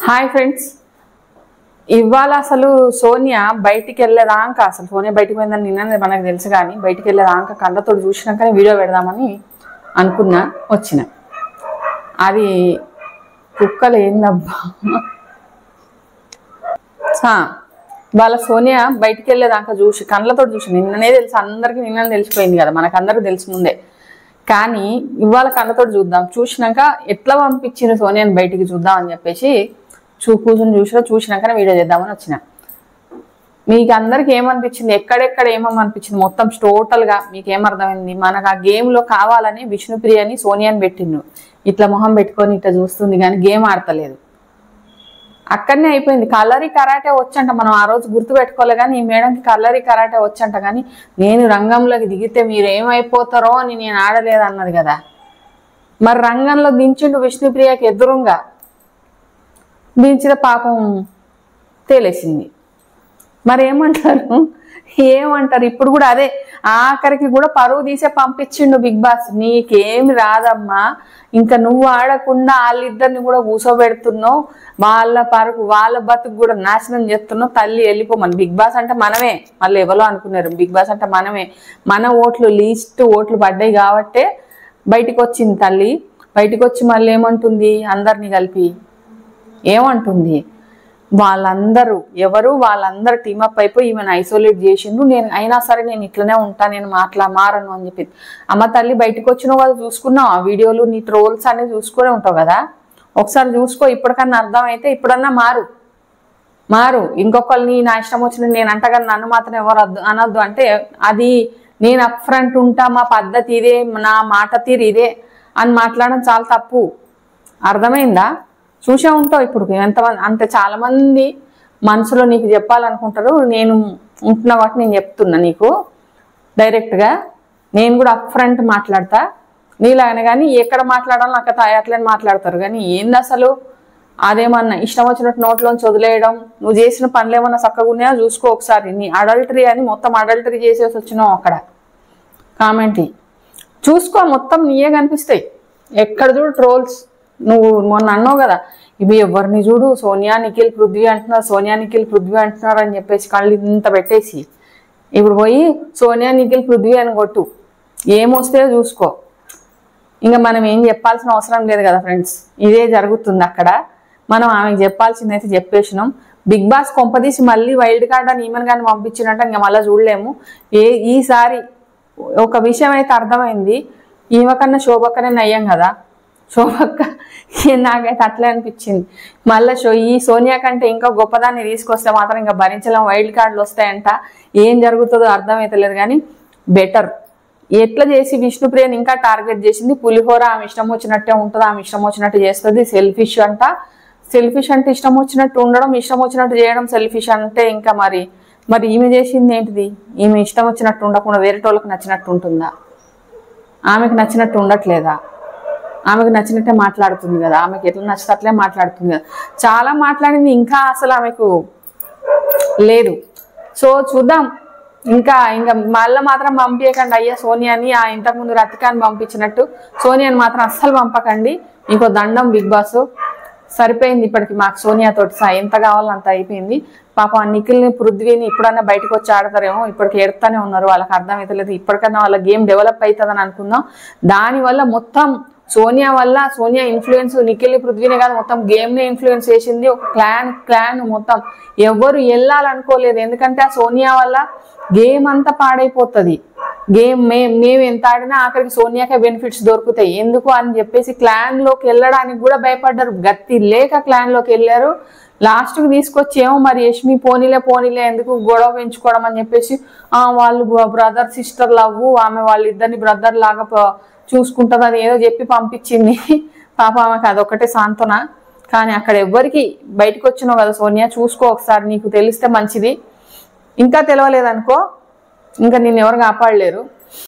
Hi friends, ఇవాళ అసలు సోనియా బయటికి వెళ్ళేదాకా అసలు సోనియా బయటికి పోయిందని నిన్న మనకు తెలుసు, కానీ బయటికి వెళ్ళేదాకా కళ్ళతో చూసినాకనే వీడియో పెడదామని అనుకున్నా. వచ్చిన అది కుక్కలు ఏందబ్బా. వాళ్ళ సోనియా బయటికి వెళ్ళేదాకా చూసి కళ్ళతో చూసి నిన్ననే తెలుసు, అందరికీ నిన్న తెలిసిపోయింది కదా, మనకందరూ తెలిసి ముందే. కానీ ఇవాళ కళ్ళతో చూద్దాం, చూసినాక ఎట్లా పంపించింది సోనియాని బయటికి చూద్దాం అని చెప్పేసి కూర్చొని చూసినాకనే వీడియో చేద్దామని వచ్చిన. మీకు అందరికి ఏమనిపించింది, ఎక్కడెక్కడ ఏమనిపించింది మొత్తం టోటల్గా మీకు ఏమర్థమైంది? మనకు ఆ గేమ్లో కావాలని విష్ణుప్రియని సోనియాని పెట్టిండు, ఇట్లా మొహం పెట్టుకొని ఇట్లా చూస్తుంది కానీ గేమ్ ఆడతలేదు. అక్కడనే అయిపోయింది. కలరీ కరాటే వచ్చంట, మనం ఆ రోజు గుర్తు పెట్టుకోలే, కానీ ఈ మేడంకి కలరీ కరాటే వచ్చంట. కానీ నేను రంగంలోకి దిగితే మీరు ఏమైపోతారో అని నేను ఆడలేదు అన్నది కదా. మరి రంగంలో దించిండు విష్ణుప్రియకి ఎదురుగా, దించిన పాపం తేలేసింది. మరి ఏమంటారు ఇప్పుడు కూడా అదే, ఆఖరికి కూడా పరువు తీసే పంపించిండు బిగ్ బాస్. నీకేమి రాదమ్మా, ఇంకా నువ్వు ఆడకుండా వాళ్ళిద్దరిని కూడా కూసోబెడుతున్నావు, వాళ్ళ పరుగు వాళ్ళ బతుకు కూడా నాశనం చేస్తున్నావు, తల్లి వెళ్ళిపోమని. బిగ్ బాస్ అంటే మనమే, మళ్ళీ ఎవరో అనుకున్నారు, బిగ్ బాస్ అంటే మనమే. మన ఓట్లు లీస్ట్ ఓట్లు పడ్డాయి కాబట్టే బయటికి వచ్చింది తల్లి. బయటికి వచ్చి మళ్ళీ ఏమంటుంది, అందరినీ కలిపి ఏమంటుంది, వాళ్ళందరూ వాళ్ళందరూ టీమప్ అయిపోయి ఈమెను ఐసోలేట్ చేసిండు, నేను అయినా సరే నేను ఇట్లనే ఉంటా, నేను మారను అని చెప్పింది. అమ్మ తల్లి బయటకు వచ్చినావు కదా, చూసుకున్నావు ఆ వీడియోలు, నీ ట్రోల్స్ అన్ని చూసుకునే ఉంటావు కదా, ఒకసారి చూసుకో. ఇప్పటికన్నా అర్థం అయితే ఇప్పుడన్నా మారు. ఇంకొకరిని నా ఇష్టం వచ్చిన నేను అంటగాని నన్ను మాత్రం ఎవరు అనొద్దు అంటే, అది నేను అప్ ఫ్రంట్ ఉంటా, మా పద్ధతి ఇదే, నా మాట తీరు ఇదే అని మాట్లాడడం చాలా తప్పు. అర్థమైందా? చూసే ఉంటావు ఇప్పుడు ఎంతమంది, అంటే చాలా మంది మనసులో నీకు చెప్పాలనుకుంటారు. నేను ఉంటున్నా కాబట్టి నేను చెప్తున్నా నీకు డైరెక్ట్గా. నేను కూడా అప్ ఫ్రంట్ మాట్లాడతా నీలాగానే, కానీ ఎక్కడ మాట్లాడాలో నాకు అట్లని మాట్లాడతారు. కానీ ఏంది అసలు, అదేమన్నా ఇష్టం వచ్చినట్టు నోట్లోంచి వదిలేయడం, నువ్వు చేసిన పనులు ఏమన్నా చక్కగా ఉన్నాయో చూసుకో ఒకసారి. నీ అడల్టరీ అని మొత్తం అడల్టరీ చేసేసి వచ్చినావు అక్కడ. కామెంట్ చూసుకో, మొత్తం నీయే కనిపిస్తాయి. ఎక్కడ చూడు ట్రోల్స్. నువ్వు మొన్న అన్నావు కదా, ఇవి ఎవరిని చూడు సోనియా నిఖిల్ పృథ్వీ అంటున్నారు, సోనియా నిఖిల్ పృథ్వీ అంటున్నారు అని చెప్పేసి కళ్ళు ఇంత పెట్టేసి, ఇప్పుడు పోయి సోనియా నిఖిల్ పృథ్వీ అని కొట్టు, ఏమొస్తే చూసుకో. ఇంకా మనం ఏం చెప్పాల్సిన అవసరం లేదు కదా ఫ్రెండ్స్, ఇదే జరుగుతుంది అక్కడ. మనం ఆమెకు చెప్పాల్సిందైతే చెప్పేసినాం. బిగ్ బాస్ కొంపదీసి మళ్ళీ వైల్డ్ కార్డ్ అని ఈమెను కానీ పంపించినట్ట ఇంకా మళ్ళీ చూడలేము. ఈసారి ఒక విషయం అయితే అర్థమైంది, ఈమె కన్నా శోభక్కనే నయ్యం కదా. శోభక్క నాకైతే అట్లే అనిపించింది. మళ్ళీ ఈ సోనియా కంటే ఇంకా గొప్పదాన్ని తీసుకొస్తే మాత్రం ఇంకా భరించలేం, వైల్డ్ కార్డులు వస్తాయంట. ఏం జరుగుతుందో అర్థమైతలేదు, కానీ బెటర్. ఎట్లా చేసి విష్ణుప్రియని ఇంకా టార్గెట్ చేసింది. పులిహోర ఆమె ఇష్టం వచ్చినట్టే ఉంటుంది, ఆమె ఇష్టం వచ్చినట్టు చేస్తుంది. సెల్ఫిష్ అంటే ఇష్టం వచ్చినట్టు ఉండడం, ఇష్టం వచ్చినట్టు చేయడం సెల్ఫిష్ అంటే. ఇంకా మరి ఈమె చేసింది ఏంటిది? ఈమె ఇష్టం వచ్చినట్టు ఉండకుండా వేరేటోళ్ళకి నచ్చినట్టు ఉంటుందా? ఆమెకు నచ్చినట్టు ఉండట్లేదా? ఆమెకు నచ్చినట్టే మాట్లాడుతుంది కదా, ఆమెకు ఎట్లా నచ్చితే అట్లే మాట్లాడుతుంది కదా. చాలా మాట్లాడింది, ఇంకా అసలు ఆమెకు లేదు. సో చూద్దాం. ఇంకా మళ్ళీ మాత్రం పంపించకండి అయ్యా సోనియాని, ఇంతకుముందు రతికాని పంపించినట్టు సోనియాని మాత్రం అస్సలు పంపకండి. ఇంకో దండం బిగ్ బాస్. సరిపోయింది ఇప్పటికి మాకు సోనియాతోటి, ఎంత కావాలో అంత అయిపోయింది. పాపం నిఖిల్ని పృథ్వీని ఇప్పుడన్నా బయటకు వచ్చి ఆడతారేమో, ఇప్పటికి ఎడతానే ఉన్నారు, వాళ్ళకి అర్థమవుతలేదు. ఇప్పటికన్నా వాళ్ళ గేమ్ డెవలప్ అవుతుందని అనుకుందాం. దానివల్ల మొత్తం సోనియా ఇన్ఫ్లుయెన్స్ నిఖిల్ పృథ్వీనే కాదు, మొత్తం గేమ్నే ఇన్ఫ్లుయెన్స్ చేసింది. ఒక క్లాన్ మొత్తం ఎవరు వెళ్ళాలనుకోలేదు, ఎందుకంటే ఆ సోనియా వల్ల గేమ్ అంతా పాడైపోతుంది. గేమ్ మేము ఎంత ఆడినా ఆఖరికి సోనియాకే బెనిఫిట్స్ దొరుకుతాయి. ఎందుకు అని చెప్పేసి క్లాన్లోకి వెళ్ళడానికి కూడా భయపడ్డారు, గట్టి లేక క్లాన్లోకి వెళ్ళారు. లాస్ట్కి తీసుకొచ్చి ఏమో మరి యష్మి పోనీలే ఎందుకు గొడవ పెంచుకోవడం అని చెప్పేసి, వాళ్ళు బ్రదర్ సిస్టర్ లవ్వు, ఆమె వాళ్ళిద్దరిని బ్రదర్ లాగా చూసుకుంటుంది అని ఏదో చెప్పి పంపించింది. పాప ఆమెకు అదొక్కటే సాంత్వన. కానీ అక్కడ ఎవ్వరికి బయటకు వచ్చినావు కదా సోనియా, చూసుకో ఒకసారి, నీకు తెలిస్తే మంచిది. ఇంకా తెలవలేదనుకో ఇంకా నిన్ను ఎవరు కాపాడలేరు.